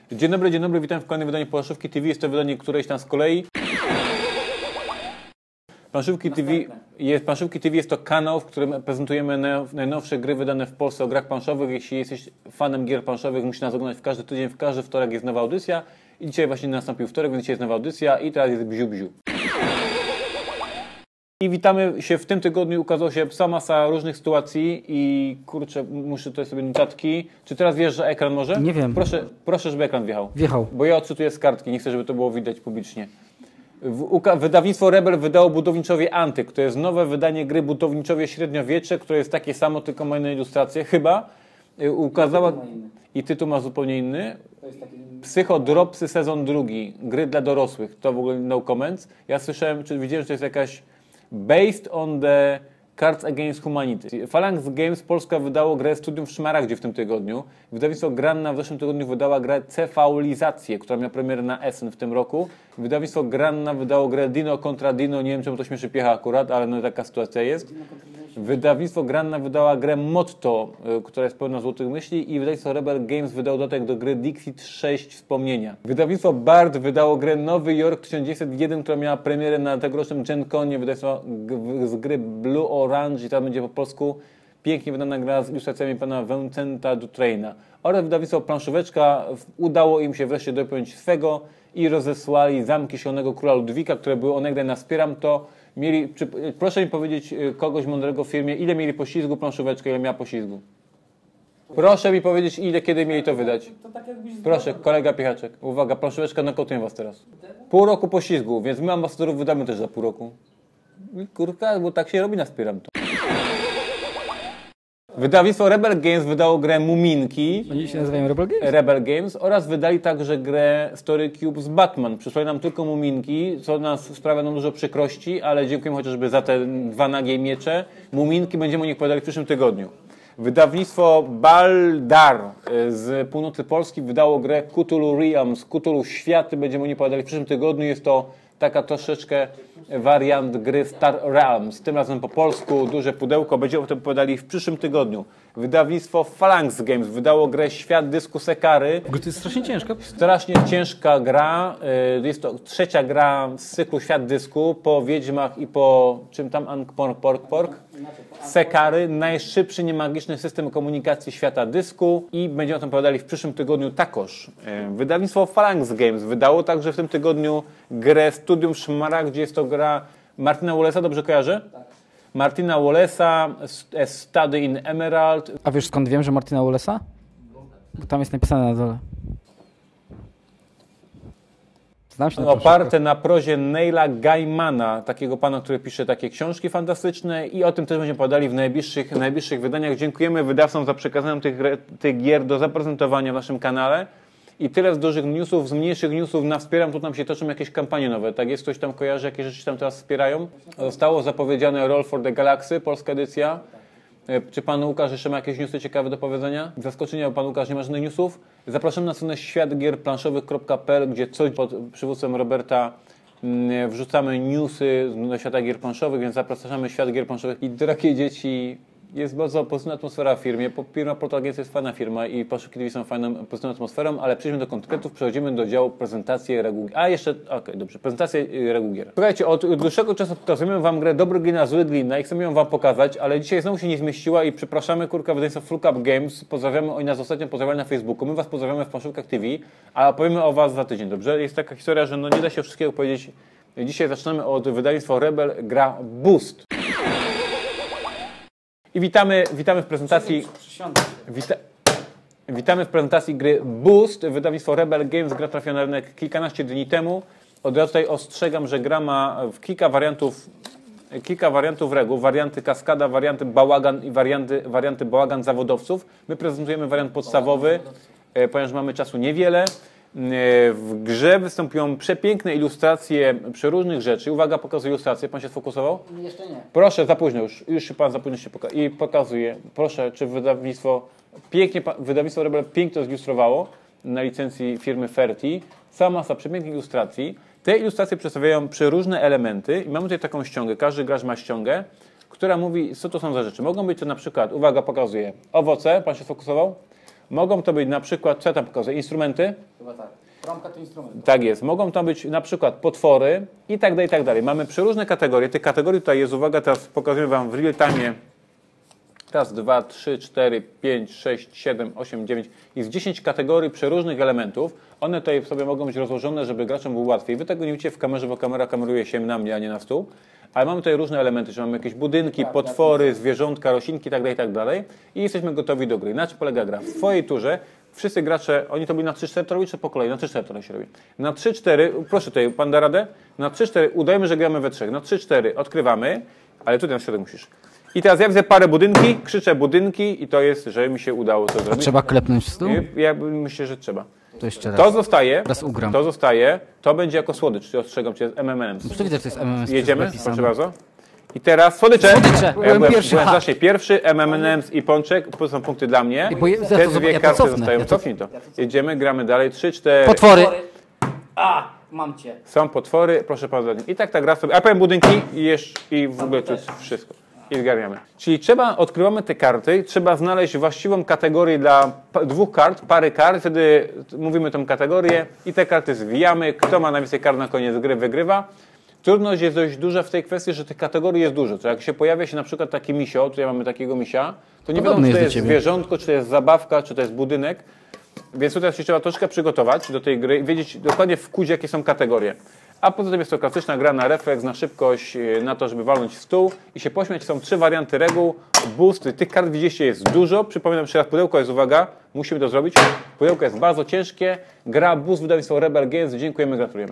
Dzień dobry, witam w kolejnym wydaniu Planszówki TV. Jest to wydanie któreś tam z kolei. Planszówki TV jest to kanał, w którym prezentujemy najnowsze gry wydane w Polsce o grach planszowych. Jeśli jesteś fanem gier planszowych, musisz nas oglądać w każdy tydzień, w każdy wtorek jest nowa audycja. I dzisiaj właśnie nastąpił wtorek, więc dzisiaj jest nowa audycja i teraz jest bziu. I witamy się w tym tygodniu, ukazała się cała masa różnych sytuacji i kurczę, muszę tutaj sobie notatki. Czy teraz wjeżdża ekran może? Nie wiem. Proszę, żeby ekran wjechał. Wjechał. Bo ja odczytuję z kartki, nie chcę, żeby to było widać publicznie. Wydawnictwo Rebel wydało Budowniczowie Antyk. To jest nowe wydanie gry Budowniczowie Średniowiecze, które jest takie samo, tylko ma inne ilustracje. Chyba ukazała... I tytuł ma zupełnie inny. Psychodropsy sezon 2. Gry dla dorosłych. To w ogóle no comments. Ja słyszałem, czy widziałem, że to jest jakaś based on the Cards Against Humanity. Phalanx Games Polska wydało grę Studium w Szmaragdzie w tym tygodniu. Wydawnictwo Granna w zeszłym tygodniu wydała grę CV-lizację, która miała premierę na Essen w tym roku. Wydawnictwo Granna wydało grę Dino kontra Dino. Nie wiem, czemu to śmieszy piecha akurat, ale no taka sytuacja jest. Wydawnictwo Granna wydała grę Motto, która jest pełna złotych myśli, i wydawnictwo Rebel Games wydało dodatek do gry Dixit 6 Wspomnienia. Wydawnictwo Bard wydało grę Nowy Jork 1901, która miała premierę na tegorocznym Gen Conie. Wydawnictwo z gry Blue Orange, i tam będzie po polsku pięknie wydana gra z ilustracjami pana Vincenta Dutraina. Oraz wydawnictwo Planszóweczka, udało im się wreszcie dopiąć swego i rozesłali Zamki Szalonego Króla Ludwika, które były onegdaj na Wspieram To. Proszę mi powiedzieć kogoś mądrego w firmie, ile mieli poślizgu Planszóweczka, ile miała poślizgu. Proszę mi powiedzieć, kiedy mieli to wydać. Proszę, kolega Piechaczek. Uwaga, Planszóweczka, nokautuję was teraz. Pół roku poślizgu, więc my ambasadorów wydamy też za pół roku. Kurka, bo tak się robi na Wspieram To. Wydawnictwo Rebel Games wydało grę Muminki. Oni się nazywają Rebel Games? Rebel Games oraz wydali także grę Story Cube z Batman. Przysłali nam tylko Muminki, co nas sprawia nam dużo przykrości, ale dziękujemy chociażby za te dwa nagie miecze. Muminki będziemy o nich opowiadali w przyszłym tygodniu. Wydawnictwo Baldar z północy Polski wydało grę Cthulhu Realms, Cthulhu Światy. Będziemy o nich opowiadali w przyszłym tygodniu. Jest to taka troszeczkę wariant gry Star Realms. Tym razem po polsku, duże pudełko. Będziemy o tym opowiadali w przyszłym tygodniu. Wydawnictwo Phalanx Games wydało grę Świat Dysku Sekary. To jest strasznie ciężka. Strasznie ciężka gra. Jest to trzecia gra z cyklu Świat Dysku. Po Wiedźmach i po czym tam? Pork. Sekary. Najszybszy, niemagiczny system komunikacji świata dysku. I będziemy o tym opowiadali w przyszłym tygodniu takoż. Wydawnictwo Phalanx Games wydało także w tym tygodniu grę Studium w Szmaragdzie. Jest to gra Martina Wallace'a, dobrze kojarzę? Tak. Martina Wallace'a, A Study in Emerald. A wiesz skąd wiem, że Martina Wallace'a? Bo tam jest napisane na dole. Znam się na oparte na prozie Neila Gaimana, takiego pana, który pisze takie książki fantastyczne, i o tym też będziemy opowiadali w najbliższych wydaniach. Dziękujemy wydawcom za przekazanie tych gier do zaprezentowania w naszym kanale. I tyle z dużych newsów. Z mniejszych newsów na Wspieram, tu nam się toczą jakieś kampanie nowe. Tak jest? Ktoś tam kojarzy, jakie rzeczy tam teraz wspierają? Zostało zapowiedziane Roll for the Galaxy, polska edycja. Czy pan Łukasz jeszcze ma jakieś newsy ciekawe do powiedzenia? Zaskoczenia, pan Łukasz nie ma żadnych newsów. Zapraszamy na stronę światgierplanszowych.pl, gdzie coś pod przywództwem Roberta wrzucamy newsy do świata gier planszowych, więc zapraszamy Świat Gier Planszowych. I drogie dzieci, jest bardzo pozytywna atmosfera w firmie. Firma Portal Games jest fajna firma i Planszówki TV są fajną, pozytywną atmosferą, ale przejdźmy do konkretów, przechodzimy do działu prezentacji reguł. Prezentacja reguł gier. Słuchajcie, od dłuższego czasu pokazujemy wam grę Dobry Glina, Zły Glina i chcemy ją wam pokazać, ale dzisiaj znowu się nie zmieściła i przepraszamy, wydawnictwo Full Cup Games. Pozdrawiamy, oni nas ostatnio pozdrawiali na Facebooku, my was pozdrawiamy w Planszówkach TV, a opowiemy o was za tydzień, dobrze? Jest taka historia, że no nie da się wszystkiego powiedzieć. Dzisiaj zaczynamy od wydawnictwa Rebel, gra Boost. I witamy w prezentacji. Witamy w prezentacji gry Boost. Wydawnictwo Rebel Games, gra trafiła na rynek kilkanaście dni temu. Od razu tutaj ostrzegam, że gra ma kilka wariantów reguł, warianty kaskada, warianty bałagan i warianty bałagan zawodowców. My prezentujemy wariant podstawowy, ponieważ mamy czasu niewiele. W grze występują przepiękne ilustracje przeróżnych rzeczy. Uwaga, pokazuję ilustrację. Pan się sfokusował? Jeszcze nie. Proszę, za późno już się pan za późno się pokazuje. Proszę, czy wydawnictwo Rebel pięknie to zilustrowało na licencji firmy Ferti. Cała masa przepięknych ilustracji. Te ilustracje przedstawiają przeróżne elementy i mamy tutaj taką ściągę. Każdy gracz ma ściągę, która mówi, co to są za rzeczy. Mogą być to na przykład, uwaga, pokazuję, owoce. Pan się sfokusował? Mogą to być na przykład, co ja tam pokazuję, instrumenty? Chyba tak. Ramka to instrument. Tak jest. Mogą tam być na przykład potwory i tak dalej, i tak dalej. Mamy przeróżne kategorie. Tych kategorii tutaj jest, uwaga, teraz pokazuję Wam w real time. Raz, 2, 3, 4, 5, 6, 7, 8, 9. Jest 10 kategorii przeróżnych elementów. One tutaj sobie mogą być rozłożone, żeby graczom było łatwiej. Wy tego nie widzicie w kamerze, bo kamera kameruje się na mnie, a nie na stół. Ale mamy tutaj różne elementy, że mamy jakieś budynki, potwory, zwierzątka, roślinki itd., itd. I jesteśmy gotowi do gry. Na czym polega gra? W swojej turze wszyscy gracze, oni to byli na 3-4, to robi, czy po kolei? Na 3-4 to się robi. Na 3-4, proszę tutaj, pan da radę? Na 3-4 udajemy, że gramy we trzech. Na 3-4 odkrywamy, ale tutaj na środek musisz. I teraz ja widzę parę budynki, krzyczę budynki i to jest, że mi się udało to zrobić. Trzeba klepnąć w stół? Ja myślę, że trzeba. To jeszcze raz. To zostaje, Teraz ugram. to zostaje, to będzie jako słodycz, ostrzegam cię, z M&M's. Już to widzę, że to jest MMS. Jedziemy, proszę bardzo. I teraz słodycze. Słodycze, byłem pierwszy. Byłem znacznie pierwszy, M&M's i pączek, to są punkty dla mnie. Bo Te dwie ja to karty cofnę. zostają, cofnij to. Jedziemy, gramy dalej, 3, 4. Potwory. A, mam cię. Są potwory, proszę bardzo. I tak ta gra sobie, a powiem budynki i w ogóle to jest wszystko. I zgarniamy. Czyli odkrywamy te karty, trzeba znaleźć właściwą kategorię dla dwóch kart, pary kart, wtedy mówimy tą kategorię i te karty zwijamy. Kto ma najwięcej kart na koniec gry, wygrywa. Trudność jest dość duża w tej kwestii, że tych kategorii jest dużo. To jak się pojawia się na przykład taki misio, tutaj mamy takiego misia, to nie wiadomo, czy to jest zwierzątko, czy to jest zabawka, czy to jest budynek. Więc tutaj się trzeba troszkę przygotować do tej gry i wiedzieć dokładnie w kudzie, jakie są kategorie. A poza tym jest to klasyczna gra na refleks, na szybkość, na to, żeby walnąć w stół i się pośmiać. Są 3 warianty reguł. Boost, tych kart widzieliście jest dużo. Przypominam jeszcze raz, pudełko jest, uwaga, musimy to zrobić. Pudełko jest bardzo ciężkie. Gra Boost, wydawnictwo Rebel Games. Dziękujemy, gratulujemy.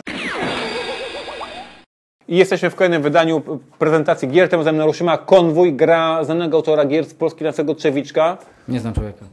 I jesteśmy w kolejnym wydaniu prezentacji gier. Tym razem naruszymy Konwój, gra znanego autora gier z Polski, Nacego Trzewiczka. Nie znam człowieka.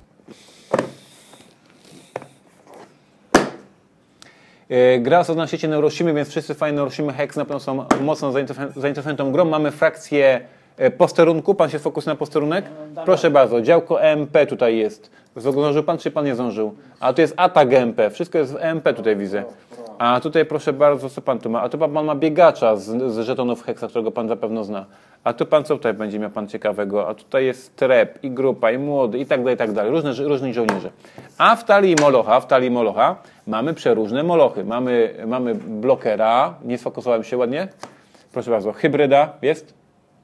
Gra na świecie Neuroshimy, więc wszyscy fajni Neuroshimy Hex na pewno są mocno zainteresowani tą grą. Mamy frakcję posterunku. Pan się sfokusuje na posterunek? Proszę bardzo, działko EMP tutaj jest. Zdążył pan, czy pan nie zdążył? A tu jest atak EMP. Wszystko jest w EMP tutaj widzę. A tutaj proszę bardzo, co pan tu ma? A tu pan ma biegacza z żetonów Hexa, którego pan zapewne zna. A tu pan co tutaj będzie miał pan ciekawego? A tutaj jest trep i grupa i młody i tak dalej, i tak dalej. Różni żołnierze. A w talii Molocha mamy przeróżne molochy. Mamy blokera, nie sfokusowałem się ładnie. Proszę bardzo, hybryda jest.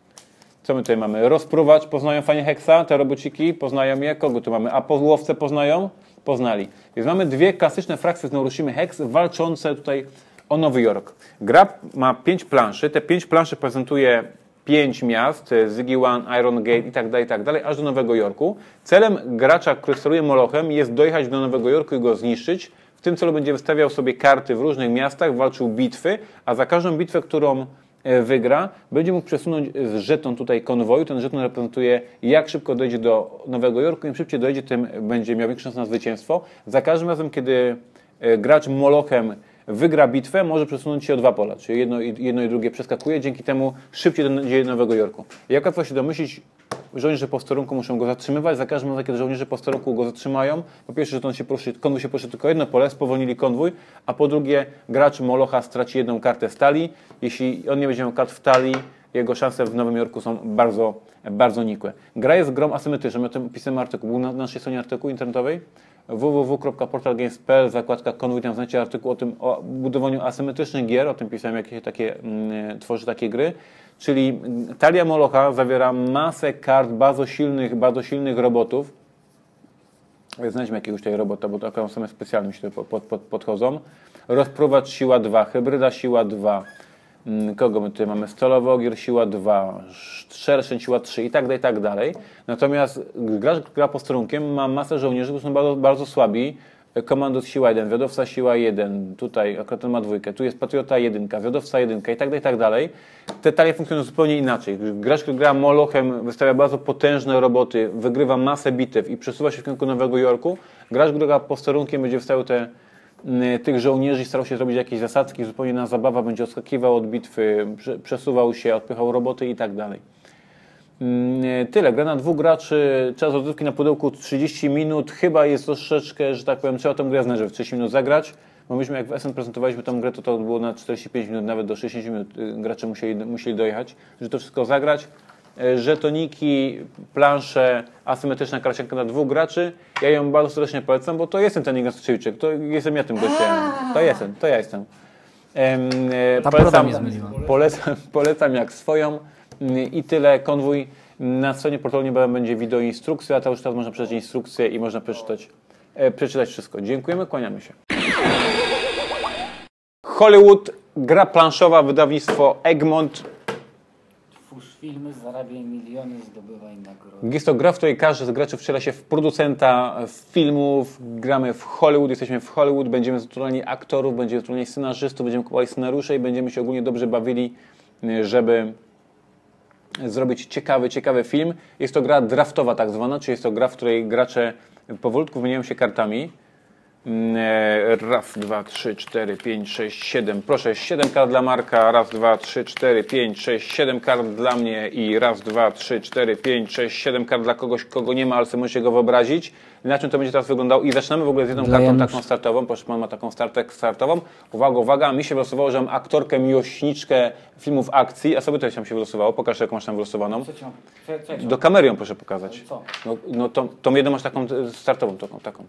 Co my tutaj mamy? Rozpruwacz, poznają fajnie Hexa, te robociki, poznają je. Kogo tu mamy? A łowcę poznają? Poznali. Więc mamy dwie klasyczne frakcje z Neuroshimy Hex walczące tutaj o Nowy Jork. Gra ma 5 planszy. Te 5 planszy prezentuje 5 miast, Ziggy One, Iron Gate i tak dalej, aż do Nowego Jorku. Celem gracza, który steruje molochem, jest dojechać do Nowego Jorku i go zniszczyć. W tym celu będzie wystawiał sobie karty w różnych miastach, walczył bitwy, a za każdą bitwę, którą wygra, będzie mógł przesunąć żeton tutaj konwoju. Ten żeton reprezentuje, jak szybko dojdzie do Nowego Jorku. Im szybciej dojdzie, tym będzie miał większą szansę na zwycięstwo. Za każdym razem, kiedy gracz molochem wygra bitwę, może przesunąć się o 2 pola, czyli jedno i drugie przeskakuje, dzięki temu szybciej dojdzie do Nowego Jorku. Jak łatwo się domyślić, żołnierze posterunku muszą go zatrzymywać, za każdym razem, kiedy żołnierze posterunku go zatrzymają, po pierwsze, że konwój się poruszy tylko jedno pole, spowolnili konwój, a po drugie, gracz molocha straci jedną kartę w talii. Jeśli on nie będzie miał kart w talii, jego szanse w Nowym Jorku są bardzo, bardzo nikłe. Gra jest grą asymetryczną, o tym pisałem artykuł, był na naszej stronie artykułu internetowej www.portalgames.pl, zakładka konwój, tam znajdziecie artykuł o budowaniu asymetrycznych gier, o tym pisałem, jak się tworzy takie gry. Czyli talia molocha zawiera masę kart bardzo silnych robotów. Znajdźmy jakiegoś tutaj robota, bo to akurat same specjalne mi się podchodzą. Rozpruwacz siła 2, hybryda siła 2. Kogo my tutaj mamy? Stalowy ogier siła 2, szerszeń siła 3 i tak dalej. Natomiast gracz, który gra posterunkiem, ma masę żołnierzy, którzy są bardzo, bardzo słabi. Komandus siła 1, wiodowca siła 1, tutaj akurat on ma 2, tu jest patriota 1, wiodowca 1 i tak dalej. Te talie funkcjonują zupełnie inaczej. Gracz, który gra molochem, wystawia bardzo potężne roboty, wygrywa masę bitew i przesuwa się w kierunku Nowego Jorku. Gracz, który gra posterunkiem, będzie wystawiał tych żołnierzy i starał się zrobić jakieś zasadzki, zupełnie na zabawa, będzie odskakiwał od bitwy, przesuwał się, odpychał roboty i tak dalej. Tyle. Gra na 2 graczy, czas rozgrywki na pudełku 30 minut. Chyba jest troszeczkę, że tak powiem, trzeba tę grę znać, żeby w 30 minut zagrać. Bo myśmy, jak w SN prezentowaliśmy tę grę, to było na 45 minut, nawet do 60 minut gracze musieli dojechać, żeby to wszystko zagrać. żetoniki, plansze, asymetryczna karcianka na 2 graczy. Ja ją bardzo serdecznie polecam, bo to jestem ten Ignacy Trzewiczek, to jestem ja tym gościem. To ja jestem. Ta broda mnie zmyliła. Polecam jak swoją i tyle. Konwój. Na stronie portalu Niebawem będzie wideo instrukcja, a to już teraz można przeczytać instrukcję i można przeczytać wszystko. Dziękujemy, kłaniamy się. Hollywood, gra planszowa, wydawnictwo Egmont. Twórz filmy, zarabiaj miliony, zdobywaj nagrody. Jest to gra, w której każdy z graczy wciela się w producenta filmów. Gramy w Hollywood, jesteśmy w Hollywood, będziemy zatrudniali aktorów, będziemy zatrudniali scenarzystów, będziemy kupowali scenariusze i będziemy się ogólnie dobrze bawili, żeby zrobić ciekawy film. Jest to gra draftowa tak zwana, czyli jest to gra, w której gracze powolutku wymieniają się kartami. Raz, 2, 3, 4, 5, 6, 7. Proszę, 7 kart dla Marka. Raz, 2, 3, 4, 5, 6, 7 kart dla mnie i raz, 2, 3, 4, 5, 6, 7 kart dla kogoś, kogo nie ma, ale sobie możecie go wyobrazić. Na czym to będzie teraz wyglądało? I zaczynamy w ogóle z jedną kartą taką startową. Proszę, pan ma taką startową. Uwaga, mi się wylosowało, że mam aktorkę miłośniczkę filmów akcji, a sobie też tam się wylosowało. Pokaż, jaką masz tam wylosowaną. Do kamery ją proszę pokazać. Co? No tą jedną masz taką startową, taką.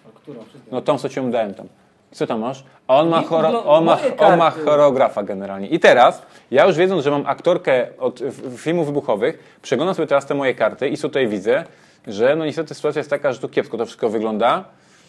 No tą, co ci ją dałem tam. Co tam masz? A on ma choreografa generalnie. I teraz, ja już wiedząc, że mam aktorkę od filmów wybuchowych, przeglądam sobie teraz te moje karty i tutaj widzę, że no niestety sytuacja jest taka, że tu kiepsko to wszystko wygląda.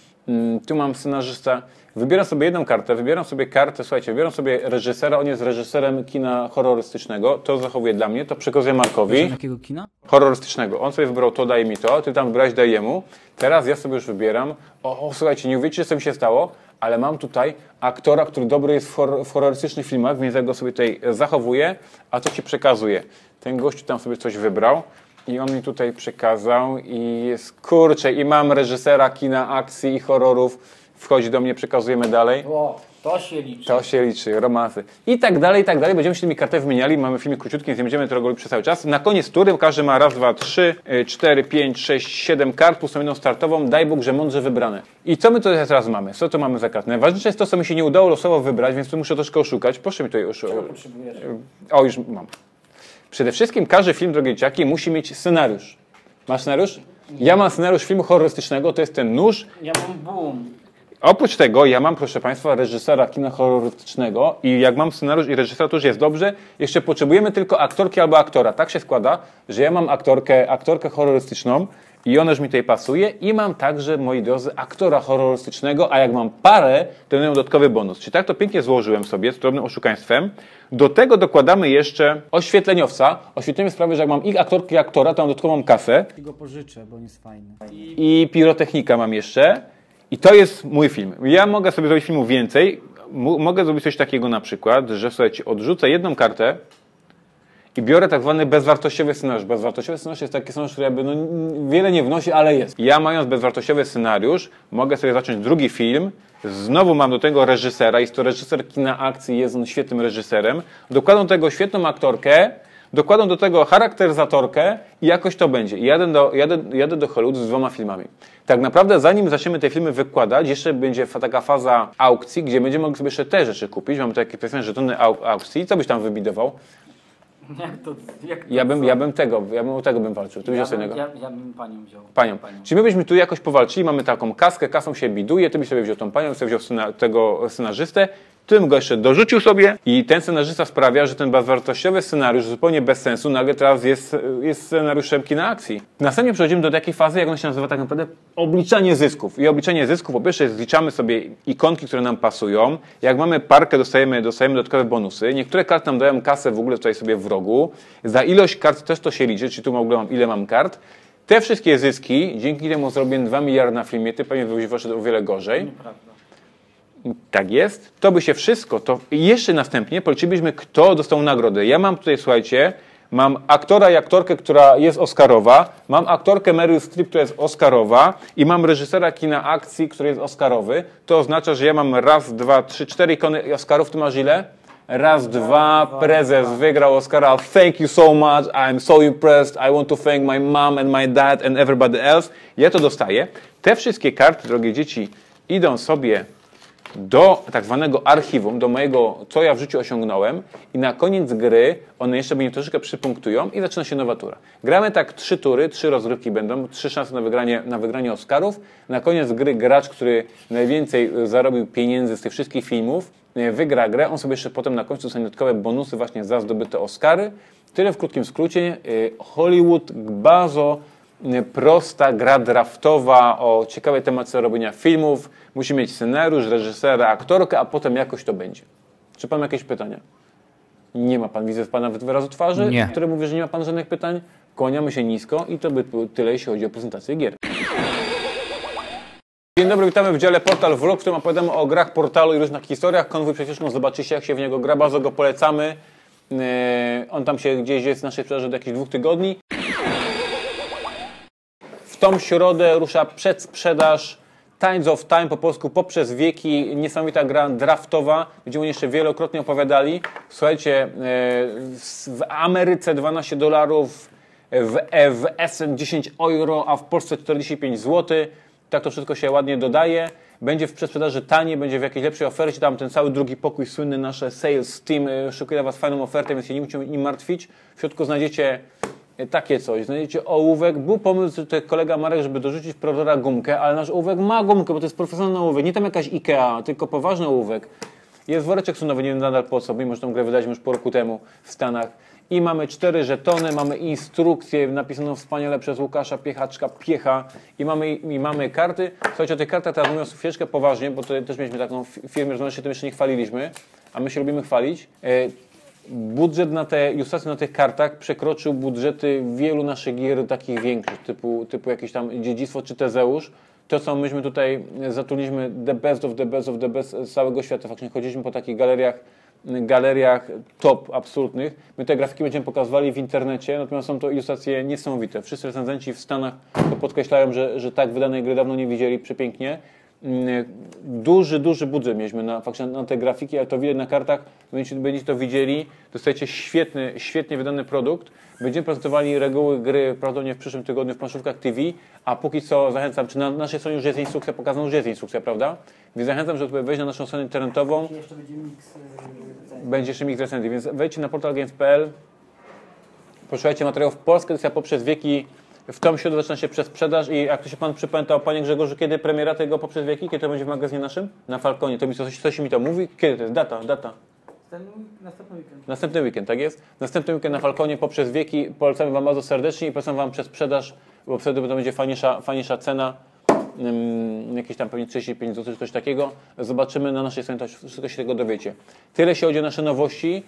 Tu mam scenarzysta. Wybieram sobie jedną kartę, słuchajcie, wybieram sobie reżysera, on jest reżyserem kina horrorystycznego, to zachowuję dla mnie, to przekazuję Markowi. Jakiego kina? Horrorystycznego. On sobie wybrał to, daje mi to, ty tam wybrałeś, daj jemu. Teraz ja sobie już wybieram. Słuchajcie, nie uwierzycie, co mi się stało, ale mam tutaj aktora, który dobry jest w horrorystycznych filmach, więc ja go sobie tutaj zachowuję, a co ci przekazuję. Ten gościu tam sobie coś wybrał i on mi tutaj przekazał i jest, kurczę, i mam reżysera kina akcji i horrorów. Wchodzi do mnie, przekazujemy dalej. O, to się liczy. To się liczy, romansy. I tak dalej, i tak dalej. Będziemy się tymi kartami wymieniali. Mamy filmik króciutki, więc nie będziemy tego robić przez cały czas. Na koniec tury każdy ma raz, 2, 3, 4, 5, 6, 7 kart plus jedną startową. Daj Bóg, że mądrze wybrane. I co my tutaj teraz mamy? Co to mamy za kartę? Najważniejsze jest to, co mi się nie udało losowo wybrać, więc tu muszę troszkę oszukać. Proszę mi tutaj oszukać. Czego potrzebujesz? O, już mam. Przede wszystkim każdy film, drogie dzieciaki, musi mieć scenariusz. Masz scenariusz? Ja mam scenariusz filmu horrorystycznego, to jest ten nóż. Ja mam boom. Oprócz tego ja mam, proszę Państwa, reżysera kina horrorystycznego i jak mam scenariusz i reżysera, to już jest dobrze. Jeszcze potrzebujemy tylko aktorki albo aktora. Tak się składa, że ja mam aktorkę horrorystyczną i ona już mi tutaj pasuje i mam także, moi drodzy, aktora horrorystycznego, a jak mam parę, to mam dodatkowy bonus. Czyli tak to pięknie złożyłem sobie z drobnym oszukaństwem. Do tego dokładamy jeszcze oświetleniowca. Oświetlenie sprawi, że jak mam i aktorki i aktora, to mam dodatkową kasę. I go pożyczę, bo on jest fajny. I pirotechnika mam jeszcze. I to jest mój film. Ja mogę sobie zrobić filmu więcej. Mogę zrobić coś takiego na przykład, że słuchajcie, odrzucę jedną kartę i biorę tak zwany bezwartościowy scenariusz. Bezwartościowy scenariusz jest taki scenariusz, który jakby wiele nie wnosi, ale jest. Ja mając bezwartościowy scenariusz, mogę sobie zacząć drugi film. Znowu mam do tego reżysera. Jest to reżyser kina akcji, jest on świetnym reżyserem. Dokładam do tego świetną aktorkę. Dokładam do tego charakteryzatorkę i jakoś to będzie. Jadę do Hollywood z 2 filmami. Tak naprawdę zanim zaczniemy te filmy wykładać, jeszcze będzie taka faza aukcji, gdzie będziemy mogli sobie jeszcze te rzeczy kupić. Mamy takie specjalne żetony aukcji. Co byś tam wybidował? Ja bym o tego bym walczył. Ty byś o innego. Ja bym panią wziął. Panią. Czyli my byśmy tu jakoś powalczyli, mamy taką kaskę, kasą się biduje, ty byś sobie wziął tą panią, sobie wziął tego scenarzystę, ty bym go jeszcze dorzucił sobie i ten scenarzysta sprawia, że ten bezwartościowy scenariusz zupełnie bez sensu nagle teraz jest scenariuszem kina akcji. Następnie przechodzimy do takiej fazy, jak ona się nazywa tak naprawdę, obliczanie zysków. I obliczanie zysków, po pierwsze zliczamy sobie ikonki, które nam pasują. Jak mamy parkę, dostajemy dodatkowe bonusy. Niektóre karty nam dają kasę w ogóle tutaj sobie w rogu. Za ilość kart też to się liczy, czyli tu w ogóle ile mam kart. Te wszystkie zyski, dzięki temu zrobiłem 2 miliardy na filmie, ty pewnie byś wyszedł o wiele gorzej. Nieprawda. Tak jest. To by się wszystko, to jeszcze następnie policzylibyśmy, kto dostał nagrodę. Ja mam tutaj, słuchajcie, mam aktora i aktorkę, która jest oscarowa, mam aktorkę Meryl Streep, która jest oscarowa i mam reżysera kina akcji, który jest oscarowy. To oznacza, że ja mam raz, 2, 3, 4 ikony oscarów. Ty masz ile? Raz, 2, prezes wygrał Oscara. Thank you so much, I'm so impressed. I want to thank my mom and my dad and everybody else. Ja to dostaję. Te wszystkie karty, drogie dzieci, idą sobie do tak zwanego archiwum, do mojego, co ja w życiu osiągnąłem i na koniec gry one jeszcze mnie troszeczkę przypunktują i zaczyna się nowa tura. Gramy tak 3 tury, 3 rozgrywki będą, 3 szanse na wygranie Oscarów. Na koniec gry gracz, który najwięcej zarobił pieniędzy z tych wszystkich filmów, wygra grę, on sobie jeszcze potem na końcu dostanie dodatkowe bonusy właśnie za zdobyte Oscary. Tyle w krótkim skrócie. Hollywood, bardzo prosta gra draftowa o ciekawej tematyce robienia filmów. Musi mieć scenariusz, reżysera, aktorkę, a potem jakoś to będzie. Czy pan ma jakieś pytania? Nie ma pan, widzę pana wyrazu twarzy, Nie. który mówi, że nie ma pan żadnych pytań. Kłaniamy się nisko i to by tyle, jeśli chodzi o prezentację gier. Dzień dobry, witamy w dziale Portal Vlog, w którym opowiadamy o grach portalu i różnych historiach. Konwój przecież zobaczycie, jak się w niego gra, bardzo go polecamy. On tam się gdzieś jest w naszej sprzedaży do jakichś 2 tygodni. W tą środę rusza przedsprzedaż Tides of Time, po polsku Poprzez Wieki, niesamowita gra draftowa. Będziemy o niej jeszcze wielokrotnie opowiadali. Słuchajcie, w Ameryce $12, w Essen 10 euro, a w Polsce 45 zł. Tak to wszystko się ładnie dodaje. Będzie w przedsprzedaży taniej, będzie w jakiejś lepszej ofercie. Tam ten cały drugi pokój, słynny nasze sales team, szykuje dla was fajną ofertę, więc się nie musicie nim martwić. W środku znajdziecie takie coś, znajdziecie ołówek. Był pomysł tutaj kolega Marek, żeby dorzucić predatora gumkę, ale nasz ołówek ma gumkę, bo to jest profesjonalny ołówek, nie tam jakaś Ikea, tylko poważny ołówek. Jest woreczek sunowy, nie wiem nadal po co, mimo że tą grę wydaliśmy już po roku temu w Stanach. I mamy 4 żetony, mamy instrukcję napisaną wspaniale przez Łukasza Piecha i mamy karty. Słuchajcie, o tych kartach teraz mówiąc chwileczkę poważnie, bo tutaj też mieliśmy taką firmę, że się tym jeszcze nie chwaliliśmy, a my się lubimy chwalić. Budżet na te ilustracje na tych kartach przekroczył budżety wielu naszych gier takich większych, typu jakieś tam Dziedzictwo czy Tezeusz. To, co myśmy tutaj zatrudniliśmy the best of the best of the best z całego świata. Faktycznie chodziliśmy po takich galeriach top absolutnych. My te grafiki będziemy pokazywali w internecie, natomiast są to ilustracje niesamowite. Wszyscy recenzenci w Stanach to podkreślają, że tak wydanej gry dawno nie widzieli, przepięknie. Duży budżet mieliśmy na te grafiki, ale to widać na kartach, będziecie to widzieli. Dostajecie świetnie wydany produkt. Będziemy prezentowali reguły gry prawdopodobnie w przyszłym tygodniu w planszówkach TV, a póki co zachęcam, czy na naszej stronie już jest instrukcja pokazana, już jest instrukcja, prawda? Więc zachęcam, żeby wejść na naszą stronę internetową. Jeszcze będzie mix recenzji. Będzie jeszcze mix recenzji, więc wejdźcie na portalgames.pl, poszukajcie materiałów Polska edycja Poprzez Wieki. W tą środę zaczyna się przedsprzedaż i jak to się pan przypamiętał, panie Grzegorzu, kiedy premiera tego Poprzez Wieki? Kiedy to będzie w magazynie naszym? Na Falconie. To mi coś mi to mówi? Kiedy to jest? Data. Następny weekend. Następny weekend, tak jest? Następny weekend na Falconie Poprzez Wieki. Polecamy wam bardzo serdecznie i polecam wam przedsprzedaż, bo wtedy to będzie fajniejsza cena. Jakieś tam pewnie 35 zł, coś takiego. Zobaczymy na naszej stronie, to wszystko się tego dowiecie. Tyle się chodzi o nasze nowości.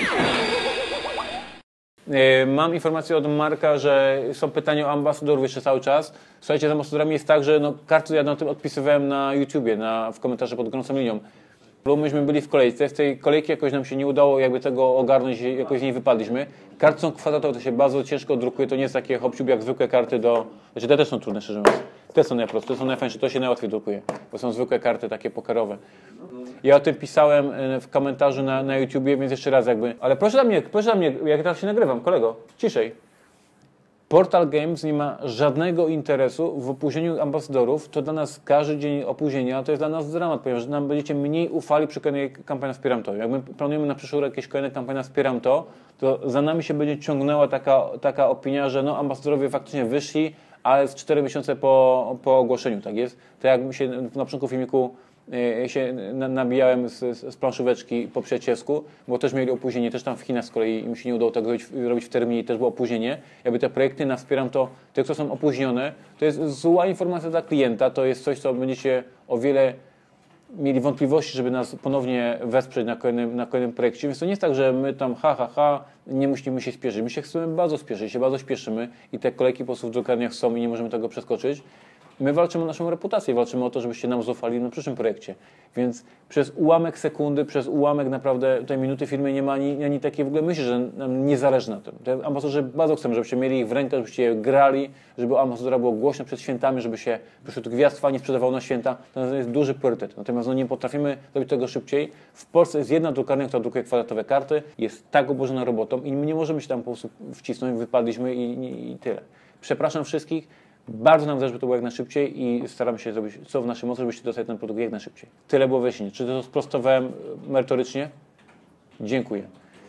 Mam informację od Marka, że są pytania o ambasadorów jeszcze cały czas. Słuchajcie, z ambasadorami jest tak, że karty ja na tym odpisywałem na YouTubie, w komentarze pod gorącą linią. Myśmy byli w kolejce, z tej kolejki jakoś nam się nie udało jakby tego ogarnąć, jakoś z niej wypadliśmy. Karty są kwadratowe, to się bardzo ciężko drukuje, to nie jest takie hop jak zwykłe karty Znaczy te też są trudne, szczerze mówiąc. Te są najprostsze, te są najfajniejsze, to się najłatwiej drukuje, bo są zwykłe karty takie pokerowe. Ja o tym pisałem w komentarzu na YouTubie, więc jeszcze raz jakby... Ale proszę dla mnie, jak teraz się nagrywam, kolego, ciszej. Portal Games nie ma żadnego interesu w opóźnieniu ambasadorów. To dla nas każdy dzień opóźnienia to jest dla nas dramat, ponieważ nam będziecie mniej ufali przy kolejnej kampanii Wspieram To. Jak my planujemy na przyszły rok jakieś kolejne kampanie Wspieram To, to za nami się będzie ciągnęła taka opinia, że ambasadorowie faktycznie wyszli, ale z 4 miesiące po ogłoszeniu, tak jest. To jak się na początku filmiku się nabijałem z planszóweczki po przyjacielsku, bo też mieli opóźnienie, też tam w Chinach z kolei im się nie udało tego robić w terminie, też było opóźnienie. Jakby te projekty na Wspieram To, te, które są opóźnione, to jest zła informacja dla klienta, to jest coś, co będziecie o wiele mieli wątpliwości, żeby nas ponownie wesprzeć na kolejnym projekcie, więc to nie jest tak, że my tam nie musimy się spieszyć. My się chcemy bardzo spieszyć, się bardzo spieszymy i te kolejki po prostu w drukarniach są i nie możemy tego przeskoczyć. My walczymy o naszą reputację, walczymy o to, żebyście nam zaufali na przyszłym projekcie. Więc przez ułamek sekundy, przez ułamek naprawdę tej minuty firmy nie ma ani takiej w ogóle myśli, że nam nie zależy na tym. Te ambasadorzy bardzo chcemy, żebyście mieli ich w rękach, żebyście je grali, żeby ambasadora było głośno przed świętami, żeby się wśród gwiazd fajnie sprzedawało na święta. To jest duży priorytet. Natomiast nie potrafimy zrobić tego szybciej. W Polsce jest jedna drukarnia, która drukuje kwadratowe karty, jest tak obłożona robotą i my nie możemy się tam po prostu wcisnąć, wypadliśmy i tyle. Przepraszam wszystkich. Bardzo nam zależy, żeby to było jak najszybciej i staramy się zrobić co w naszej mocy, żebyście dostali ten produkt jak najszybciej. Tyle było wyjaśnienie. Czy to sprostowałem merytorycznie? Dziękuję.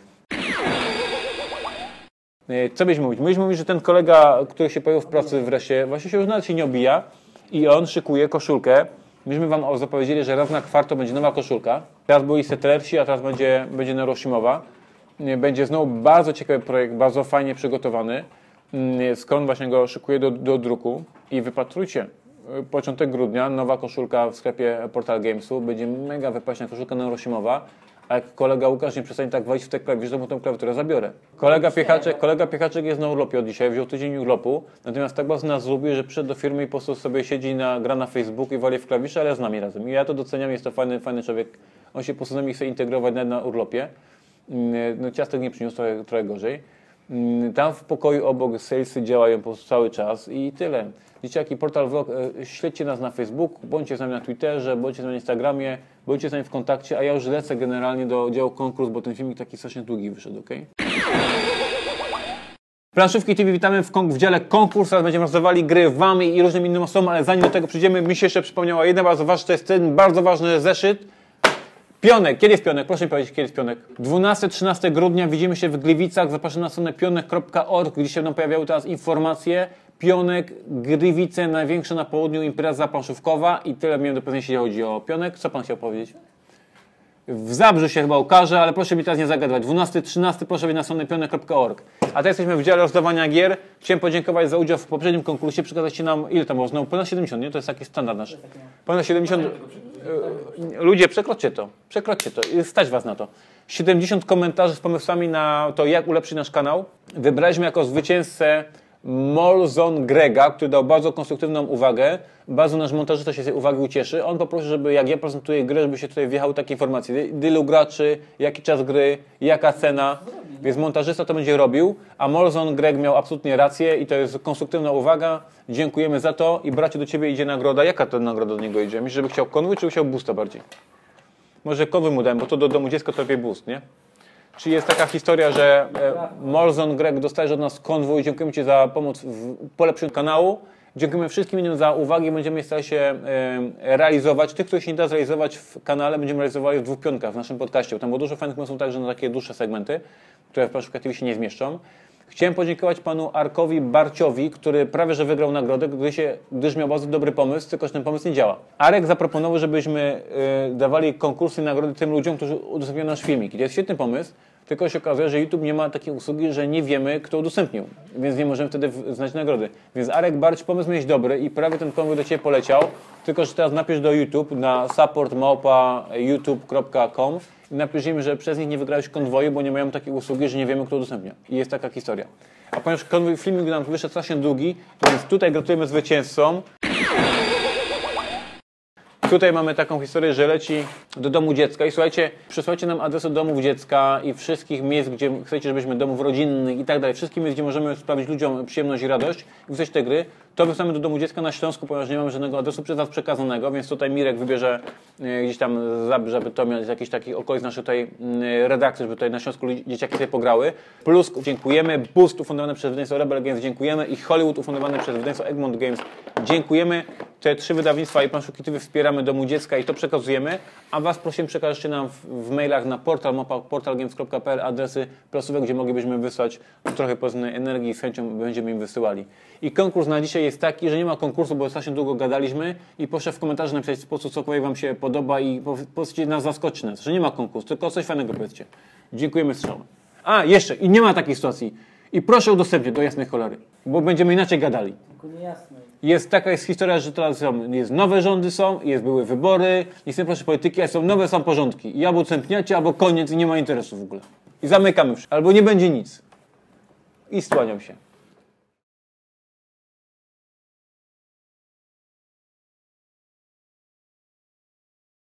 Co byśmy mówić? Myśmy mówić, że ten kolega, który się pojawił w pracy wreszcie, właśnie się już nawet się nie obija i on szykuje koszulkę. Myśmy wam zapowiedzieli, że raz na kwartał będzie nowa koszulka. Teraz byli settlersi, a teraz będzie neuroshimowa. Będzie znowu bardzo ciekawy projekt, bardzo fajnie przygotowany. Skąd właśnie go szykuje do druku. I wypatrujcie, początek grudnia, nowa koszulka w sklepie Portal Gamesu. Będzie mega wypaśna koszulka neuroshimowa. A jak kolega Łukasz nie przestanie tak walić w te klawisze, to mu tą klawiaturę zabiorę. Kolega Piekaczek jest na urlopie od dzisiaj, wziął tydzień urlopu, natomiast tak bardzo nas lubi, że przyszedł do firmy i po prostu sobie siedzi, gra na Facebooku i wali w klawisze, ale z nami razem. I ja to doceniam, jest to fajny człowiek. On się po prostu z nami chce integrować nawet na urlopie. No, ciastek nie przyniósł, trochę gorzej. Tam w pokoju obok salesy działają po prostu cały czas i tyle. Dzieciaki, Portal Vlog, śledźcie nas na Facebooku, bądźcie z nami na Twitterze, bądźcie z nami na Instagramie, bądźcie z nami w kontakcie, a ja już lecę generalnie do działu konkurs, bo ten filmik taki strasznie długi wyszedł, ok? Planszówki TV, witamy w dziale konkurs, teraz będziemy rozdawali gry wam i różnym innym osobom, ale zanim do tego przyjdziemy, mi się jeszcze przypomniała jedna bardzo ważna, to jest ten bardzo ważny zeszyt. Pionek. Kiedy jest Pionek? Proszę mi powiedzieć, kiedy jest Pionek. 12-13 grudnia widzimy się w Gliwicach. Zapraszam na stronę pionek.org, gdzie się będą pojawiały teraz informacje. Pionek, Gliwice, największa na południu impreza planszówkowa i tyle miałem do powiedzenia, jeśli chodzi o Pionek. Co pan chciał powiedzieć? W Zabrzu się chyba ukaże, ale proszę mi teraz nie zagadywać. 12-13 proszę być na stronę pionek.org. A teraz jesteśmy w dziale rozdawania gier. Chciałem podziękować za udział w poprzednim konkursie. Przekazaliście nam, ile tam było? Znowu ponad 70, nie? To jest taki standard nasz. Ponad 70... Ludzie, przekroczcie to. Stać was na to. 70 komentarzy z pomysłami na to, jak ulepszyć nasz kanał. Wybraliśmy jako zwycięzcę Molzon Grega, który dał bardzo konstruktywną uwagę. Bardzo nasz montażysta się z tej uwagi ucieszy. On poprosi, żeby jak ja prezentuję grę, żeby się tutaj wjechały takie informacje. Ilu graczy, jaki czas gry, jaka cena. Więc montażysta to będzie robił, a Molzon Greg miał absolutnie rację i to jest konstruktywna uwaga. Dziękujemy za to i bracie, do ciebie idzie nagroda. Jaka to nagroda do niego idzie? Myślisz, żeby chciał konwój, czy chciał boosta bardziej? Może konwój mu dałem, bo to do domu dziecka to lepiej boost, nie? Czyli jest taka historia, że Molzon Greg dostajesz od nas konwój. Dziękujemy ci za pomoc w polepszeniu kanału. Dziękujemy wszystkim innym za uwagę. Będziemy starali się realizować. Tych, których się nie da zrealizować w kanale, będziemy realizowali w dwóch pionkach w naszym podcaście. Bo tam było dużo fajnych pomysłów także na takie dłuższe segmenty, które w Planszówkach TV się nie zmieszczą. Chciałem podziękować panu Arkowi Barciowi, który prawie że wygrał nagrodę, gdyż miał bardzo dobry pomysł, tylko że ten pomysł nie działa. Arek zaproponował, żebyśmy dawali konkursy i nagrody tym ludziom, którzy udostępniają nasz filmik. I to jest świetny pomysł, tylko się okazuje, że YouTube nie ma takiej usługi, że nie wiemy, kto udostępnił, więc nie możemy wtedy znać nagrody. Więc Arek Barć, pomysł miałeś dobry i prawie ten konwój do ciebie poleciał, tylko że teraz napisz do YouTube na support@youtube.com i napisz im, że przez nich nie wygrałeś konwoju, bo nie mają takiej usługi, że nie wiemy, kto udostępnia. I jest taka historia. A ponieważ filmik nam wyszedł strasznie długi, to więc tutaj gratulujemy zwycięzcom. Tutaj mamy taką historię, że leci do domu dziecka i słuchajcie, przysłajcie nam adresy domów dziecka i wszystkich miejsc, gdzie chcecie, żebyśmy domów rodzinnych i tak dalej, wszystkich miejsc, gdzie możemy sprawić ludziom przyjemność i radość i wysłać te gry, to wysłamy do domu dziecka na Śląsku, ponieważ nie mamy żadnego adresu przez nas przekazanego, więc tutaj Mirek wybierze gdzieś tam, żeby to miał jakiś taki okolic naszej tutaj redakcji, żeby tutaj na Śląsku dzieciaki sobie pograły. Plus dziękujemy, Boost ufundowany przez wydawnictwo Rebel Games, dziękujemy i Hollywood ufundowany przez wydawnictwo Egmont Games, dziękujemy. Te 3 wydawnictwa i Planszówki TV wspieramy domu dziecka i to przekazujemy, a was prosimy, przekażcie nam w mailach na portalgames.pl adresy placówek, gdzie moglibyśmy wysłać trochę pozytywnej energii i z chęcią będziemy im wysyłali. I konkurs na dzisiaj jest taki, że nie ma konkursu, bo strasznie długo gadaliśmy i proszę w komentarzu napisać w sposób, cokolwiek wam się podoba i powiedzcie nas zaskoczy nas, że nie ma konkursu, tylko coś fajnego powiedzcie. Dziękujemy strzałem. A, jeszcze, i nie ma takiej sytuacji. I proszę udostępnić do jasnej cholery, bo będziemy inaczej gadali. Tylko niejasne. Jest historia, że teraz jest nowe rządy były wybory, nie chcę proszę polityki, a są nowe porządki. I albo udostępniacie, albo koniec i nie ma interesu w ogóle. I zamykamy wszystko. Albo nie będzie nic. I skłaniam się.